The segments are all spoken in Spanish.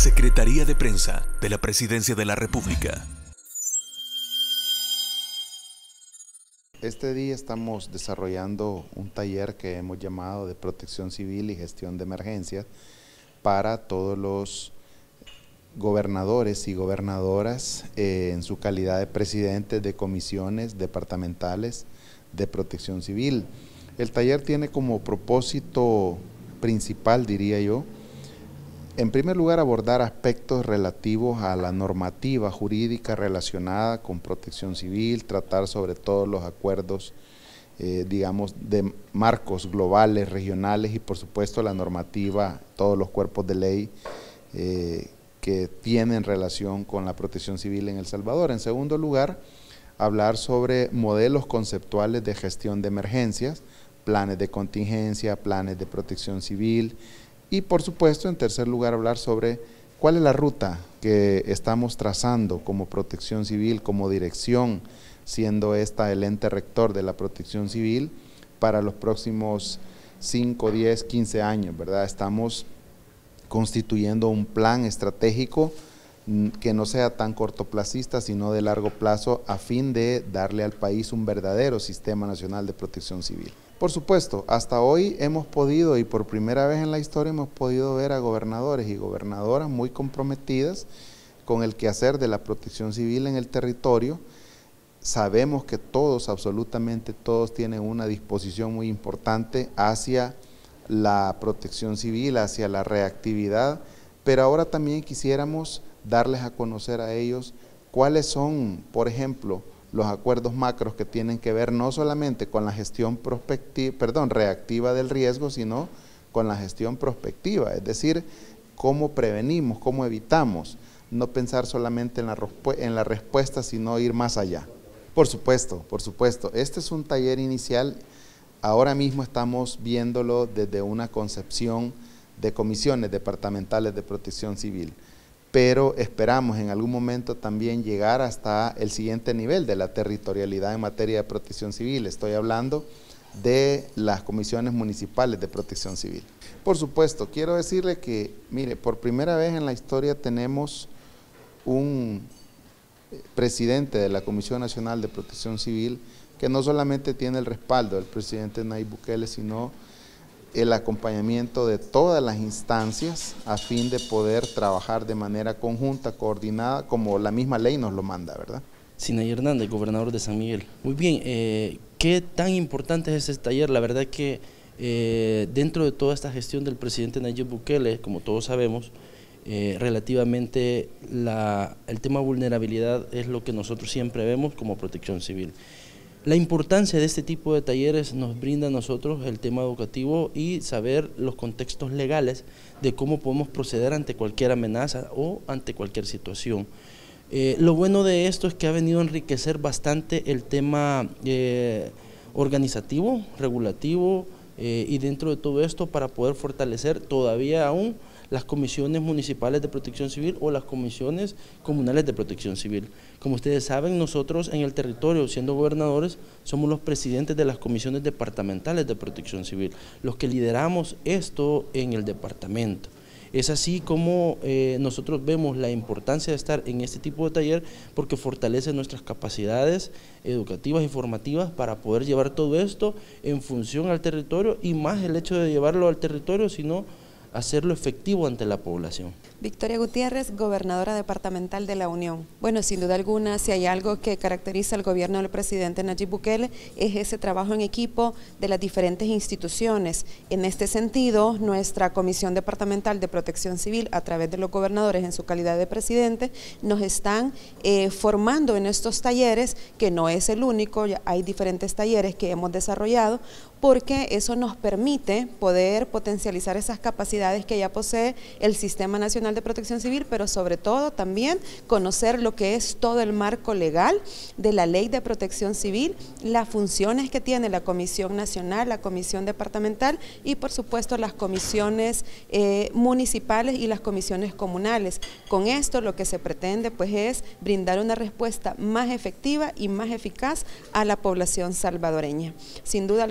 Secretaría de Prensa de la Presidencia de la República. Este día estamos desarrollando un taller que hemos llamado de Protección Civil y Gestión de Emergencias para todos los gobernadores y gobernadoras en su calidad de presidentes de comisiones departamentales de protección civil. El taller tiene como propósito principal, diría yo, en primer lugar, abordar aspectos relativos a la normativa jurídica relacionada con protección civil, tratar sobre todo los acuerdos, digamos, de marcos globales, regionales y por supuesto la normativa, todos los cuerpos de ley que tienen relación con la protección civil en El Salvador. En segundo lugar, hablar sobre modelos conceptuales de gestión de emergencias, planes de contingencia, planes de protección civil. Y por supuesto, en tercer lugar, hablar sobre cuál es la ruta que estamos trazando como protección civil, como dirección, siendo esta el ente rector de la protección civil para los próximos 5, 10, 15 años, ¿verdad? Estamos constituyendo un plan estratégico que no sea tan cortoplacista, sino de largo plazo, a fin de darle al país un verdadero sistema nacional de protección civil. Por supuesto, hasta hoy hemos podido, y por primera vez en la historia hemos podido ver a gobernadores y gobernadoras muy comprometidas con el quehacer de la protección civil en el territorio. Sabemos que todos, absolutamente todos, tienen una disposición muy importante hacia la protección civil, hacia la reactividad, pero ahora también quisiéramos darles a conocer a ellos cuáles son, por ejemplo, los acuerdos macros que tienen que ver no solamente con la gestión reactiva del riesgo, sino con la gestión prospectiva, es decir, cómo prevenimos, cómo evitamos, no pensar solamente en la respuesta, sino ir más allá. Por supuesto, este es un taller inicial, ahora mismo estamos viéndolo desde una concepción de comisiones departamentales de protección civil, pero esperamos en algún momento también llegar hasta el siguiente nivel de la territorialidad en materia de protección civil. Estoy hablando de las comisiones municipales de protección civil. Por supuesto, quiero decirle que, mire, por primera vez en la historia tenemos un presidente de la Comisión Nacional de Protección Civil que no solamente tiene el respaldo del presidente Nayib Bukele, sino el acompañamiento de todas las instancias a fin de poder trabajar de manera conjunta, coordinada, como la misma ley nos lo manda, ¿verdad? Sinaí Hernández, gobernador de San Miguel. Muy bien, ¿qué tan importante es este taller? La verdad que dentro de toda esta gestión del presidente Nayib Bukele, como todos sabemos, relativamente el tema vulnerabilidad es lo que nosotros siempre vemos como protección civil. La importancia de este tipo de talleres nos brinda a nosotros el tema educativo y saber los contextos legales de cómo podemos proceder ante cualquier amenaza o ante cualquier situación. Lo bueno de esto es que ha venido a enriquecer bastante el tema organizativo, regulativo y dentro de todo esto para poder fortalecer todavía aún las comisiones municipales de protección civil o las comisiones comunales de protección civil. Como ustedes saben, nosotros en el territorio, siendo gobernadores, somos los presidentes de las comisiones departamentales de protección civil, los que lideramos esto en el departamento. Es así como nosotros vemos la importancia de estar en este tipo de taller porque fortalece nuestras capacidades educativas y formativas para poder llevar todo esto en función al territorio y más el hecho de llevarlo al territorio, sino hacerlo efectivo ante la población. Victoria Gutiérrez, gobernadora departamental de La Unión. Bueno, sin duda alguna, si hay algo que caracteriza al gobierno del presidente Nayib Bukele, es ese trabajo en equipo de las diferentes instituciones. En este sentido, nuestra Comisión Departamental de Protección Civil, a través de los gobernadores en su calidad de presidente, nos están formando en estos talleres, que no es el único, ya hay diferentes talleres que hemos desarrollado, porque eso nos permite poder potencializar esas capacidades que ya posee el Sistema Nacional de Protección Civil, pero sobre todo también conocer lo que es todo el marco legal de la Ley de Protección Civil, las funciones que tiene la Comisión Nacional, la Comisión Departamental y por supuesto las comisiones municipales y las comisiones comunales. Con esto lo que se pretende pues es brindar una respuesta más efectiva y más eficaz a la población salvadoreña. Sin duda alguna,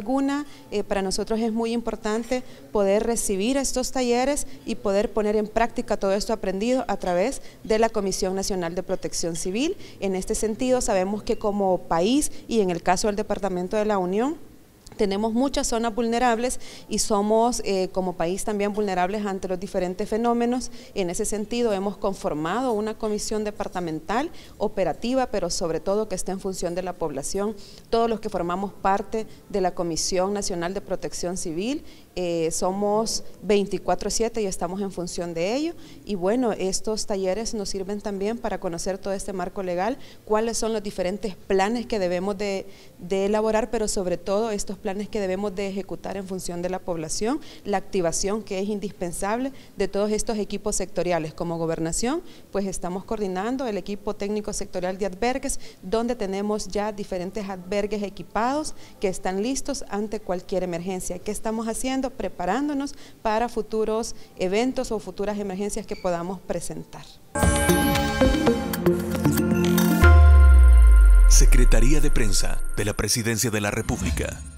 día para nosotros es muy importante poder recibir estos talleres y poder poner en práctica todo esto aprendido a través de la Comisión Nacional de Protección Civil. En este sentido, sabemos que como país y en el caso del Departamento de la Unión, tenemos muchas zonas vulnerables y somos como país también vulnerables ante los diferentes fenómenos. En ese sentido hemos conformado una comisión departamental operativa, pero sobre todo que esté en función de la población. Todos los que formamos parte de la Comisión Nacional de Protección Civil somos 24/7 y estamos en función de ello. Y bueno, estos talleres nos sirven también para conocer todo este marco legal, cuáles son los diferentes planes que debemos de elaborar, pero sobre todo estos planes que debemos de ejecutar en función de la población, la activación que es indispensable de todos estos equipos sectoriales. Como gobernación, pues estamos coordinando el equipo técnico sectorial de albergues, donde tenemos ya diferentes albergues equipados que están listos ante cualquier emergencia. ¿Qué estamos haciendo? Preparándonos para futuros eventos o futuras emergencias que podamos presentar. Secretaría de Prensa de la Presidencia de la República.